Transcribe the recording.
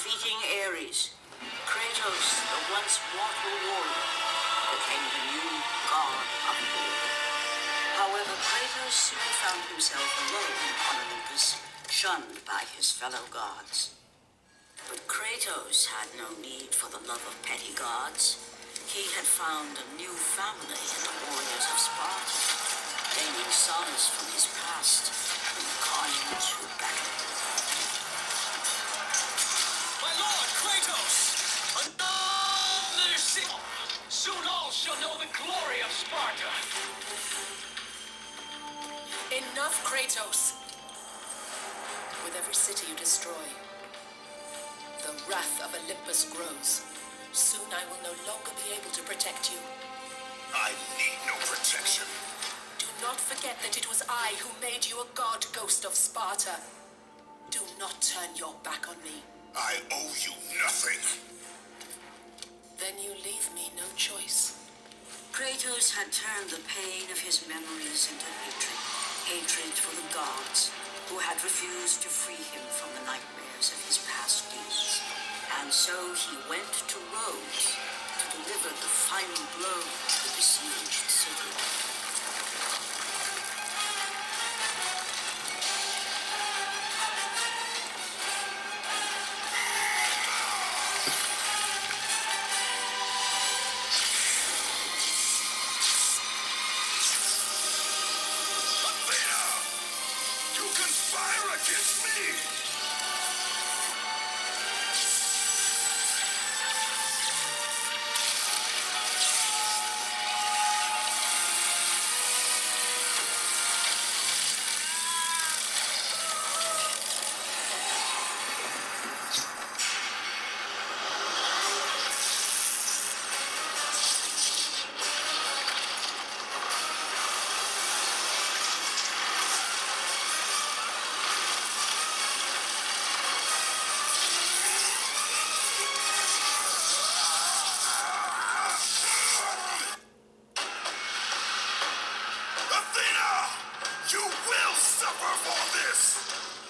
defeating Ares, Kratos, the once mortal warrior, became the new god of war. However, Kratos soon found himself alone on Olympus, shunned by his fellow gods. But Kratos had no need for the love of petty gods. He had found a new family in the warriors of Sparta, gaining solace from his past in the carnage of battle. My lord, Kratos! Another signal! Soon all shall know the glory of Sparta! Enough, Kratos! With every city you destroy, the wrath of Olympus grows. Soon I will no longer be able to protect you. I need no protection. Do not forget that it was I who made you a god, ghost of Sparta. Do not turn your back on me. I owe you nothing. Then you leave me no choice. Kratos had turned the pain of his memories into hatred. Hatred for the gods, who had refused to free him from the nightmares of his past deeds. And so he went to Rhodes to deliver the final blow to the besieged city. Athena! You conspire against me! You will suffer for this!